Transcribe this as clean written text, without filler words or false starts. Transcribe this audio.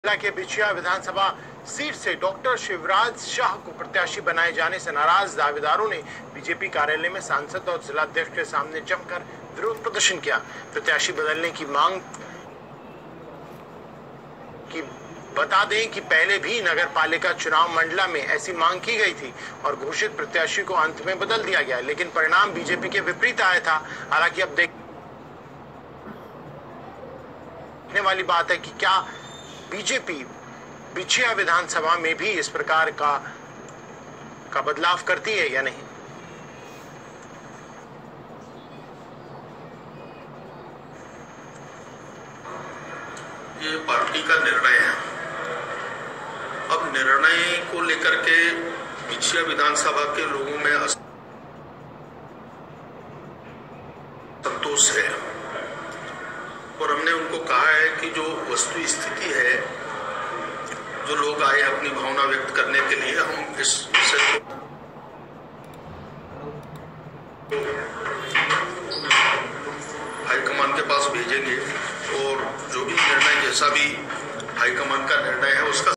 जिला के बिछिया विधानसभा सीट से डॉक्टर शिवराज शाह को प्रत्याशी बनाए जाने से नाराज दावेदारों ने बीजेपी कार्यालय में सांसद और जिलाध्यक्ष के सामने जमकर विरोध प्रदर्शन किया। प्रत्याशी बदलने की मांग की बता दें कि पहले भी नगर पालिका चुनाव मंडला में ऐसी मांग की गई थी और घोषित प्रत्याशी को अंत में बदल दिया गया, लेकिन परिणाम बीजेपी के विपरीत आया था। हालांकि अब देखने वाली बात है कि क्या बीजेपी बिछिया विधानसभा में भी इस प्रकार का बदलाव करती है या नहीं। ये पार्टी का निर्णय है। अब निर्णय को लेकर के बिछिया विधानसभा के लोगों में असंतोष है और हमने उनको कहा है कि जो वस्तु स्थिति है, जो लोग आए अपनी भावना व्यक्त करने के लिए, हम इस विषय को हाईकमान के पास भेजेंगे और जो भी निर्णय, जैसा भी हाईकमान का निर्णय है उसका